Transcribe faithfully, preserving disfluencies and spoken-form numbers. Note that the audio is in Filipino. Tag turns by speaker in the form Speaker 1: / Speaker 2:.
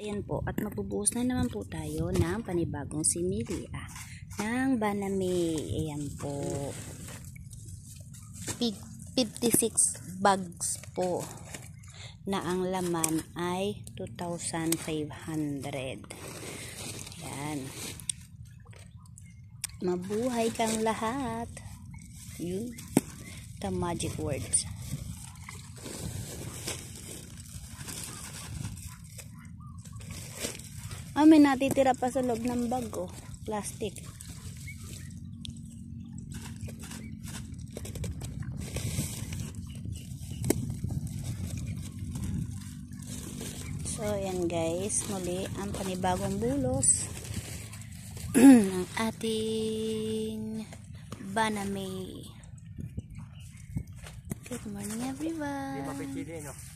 Speaker 1: Ayan po, at magbubuhos na naman po tayo ng panibagong simili ah, ng Banami. Ayan po, fifty-six bags po na ang laman ay two thousand five hundred. Ayan, mabuhay kang lahat. Yun, the magic words. Ah, may natitira pa sa loob ng bag, oh. Plastic. So, yan guys. Muli, ang panibagong bulos ng ating Banami. Good morning everyone.